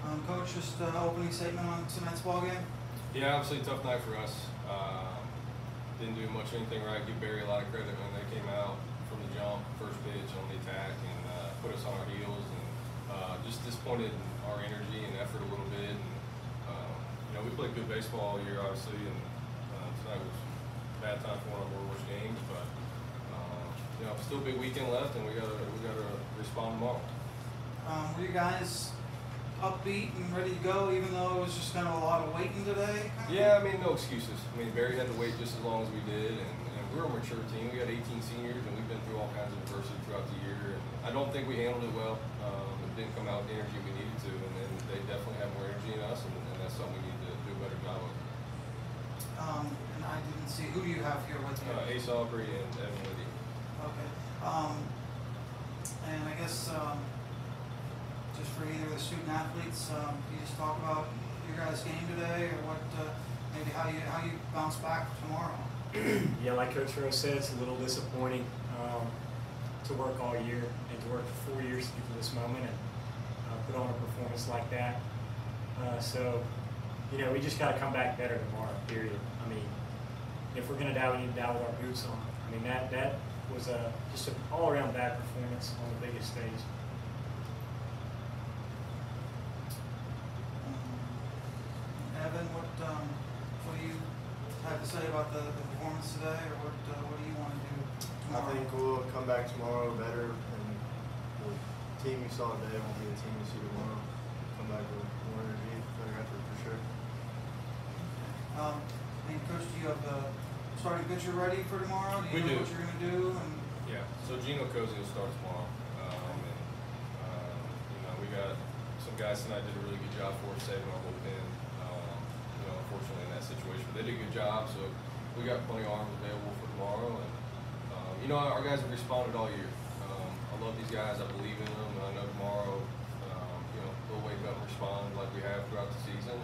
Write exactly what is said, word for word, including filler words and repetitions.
Um, Coach, just uh, opening statement on tonight's ball game. Yeah, obviously a tough night for us. Um, didn't do much of anything right. Give Barry a lot of credit when they came out from the jump, first pitch on the attack, and uh, put us on our heels. And uh, just disappointed in our energy and effort a little bit. And, uh, you know, we played good baseball all year, obviously, and uh, tonight was a bad time for one of our worst games. But uh, you know, still a big weekend left, and we gotta we gotta respond tomorrow. Um, were you guys upbeat and ready to go, even though it was just kind of a lot of waiting today? Yeah, I mean, no excuses. I mean, Barry had to wait just as long as we did, and, and we're a mature team. We got eighteen seniors, and we've been through all kinds of adversity throughout the year. And I don't think we handled it well. Um, it didn't come out with the energy we needed to, and then they definitely have more energy in us, and, and that's something we need to do a better job of. Um, and I didn't see, who do you have here with you? Uh, Ace Aubrey and Evan Liddy. Okay. Um, and I guess um, just for either of the student athletes, um, can you just talk about your guys' game today, or what, uh, maybe how you how you bounce back tomorrow? Yeah, like Coach Rose said, it's a little disappointing um, to work all year and to work for four years to get to this moment and uh, put on a performance like that. Uh, so, you know, we just got to come back better tomorrow, period. I mean, if we're going to die, we need to die with our boots on. I mean, that, that was a, just an all-around bad performance on the biggest stage. Evan, what um, what do you have to say about the, the performance today, or what uh, what do you want to do tomorrow? I think we'll come back tomorrow better, and the team we saw today won't be the team we see tomorrow. Come back with more energy, better effort for sure. Um, and Coach, do you have the starting pitcher ready for tomorrow? Do you We know do. what you're going to do? And Yeah, so Gino Cozy will start tomorrow. Um, and, uh, you know, we got some guys tonight did a really good job for us saving our bullpen. Um, you know, unfortunately in that situation, but they did a good job. So we got plenty of arms available for tomorrow. And um, you know, our guys have responded all year. Um, I love these guys. I believe in them, and I know tomorrow, um, you know, they'll wake up and respond like we have throughout the season.